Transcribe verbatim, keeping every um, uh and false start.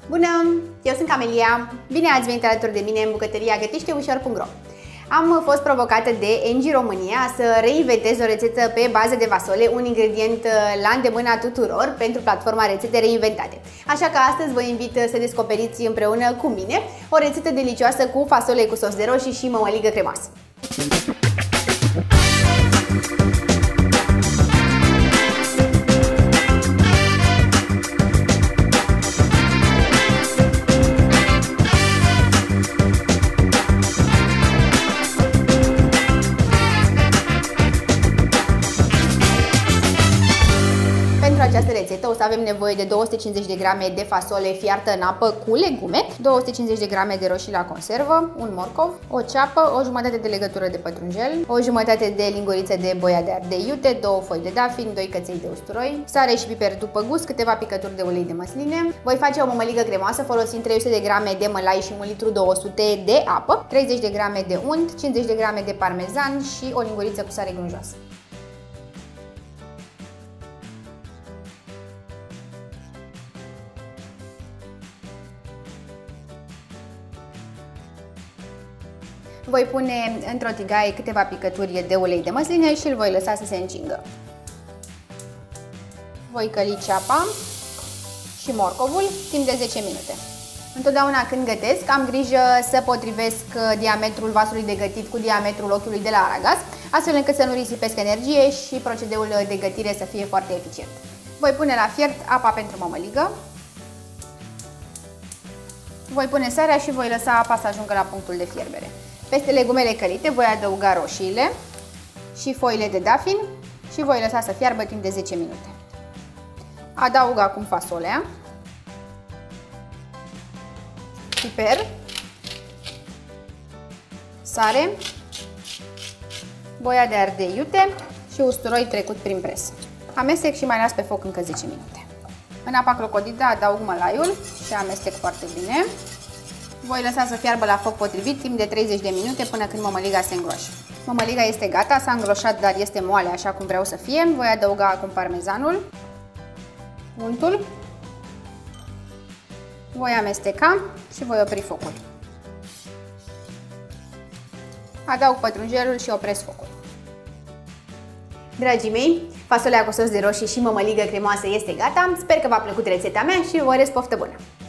Bună! Eu sunt Camelia. Bine ați venit alături de mine în bucătăria gătește ușor punct ro. Am fost provocată de Angie România să reinventez o rețetă pe bază de fasole, un ingredient la îndemâna tuturor pentru platforma Rețete Reinventate. Așa că astăzi vă invit să descoperiți împreună cu mine o rețetă delicioasă cu fasole cu sos de roșii și mămăligă cremoasă. Pentru această rețetă o să avem nevoie de două sute cincizeci de grame de fasole fiartă în apă cu legume, două sute cincizeci de grame de roșii la conservă, un morcov, o ceapă, o jumătate de legătură de pătrunjel, o jumătate de lingurițe de boia de ardei iute, două foi de dafin, doi căței de usturoi, sare și piper după gust, câteva picături de ulei de măsline. Voi face o mămăligă cremoasă folosind trei sute de grame de mălai și un litru două sute de apă, treizeci de grame de unt, cincizeci de grame de parmezan și o linguriță cu sare grunjoasă. Voi pune într-o tigaie câteva picături de ulei de măsline și îl voi lăsa să se încingă. Voi căli ceapa și morcovul timp de zece minute. Întotdeauna când gătesc am grijă să potrivesc diametrul vasului de gătit cu diametrul ochiului de la aragaz, astfel încât să nu risipesc energie și procedeul de gătire să fie foarte eficient. Voi pune la fiert apa pentru mămăligă. Voi pune sarea și voi lăsa apa să ajungă la punctul de fierbere. Peste legumele călite voi adăuga roșiile și foile de dafin și voi lăsa să fiarbă timp de zece minute. Adaug acum fasolea, piper, sare, boia de ardei iute și usturoi trecut prin pres. Amestec și mai las pe foc încă zece minute. În apa clocodită adaug mălaiul și amestec foarte bine. Voi lăsa să fiarbă la foc potrivit timp de treizeci de minute până când mămăliga se îngroașă. Mămăliga este gata, s-a îngroșat, dar este moale așa cum vreau să fie. Voi adăuga acum parmezanul, untul, voi amesteca și voi opri focul. Adaug pătrunjelul și opresc focul. Dragii mei, fasolea cu sos de roșii și mămăligă cremoasă este gata. Sper că v-a plăcut rețeta mea și vă urez poftă bună!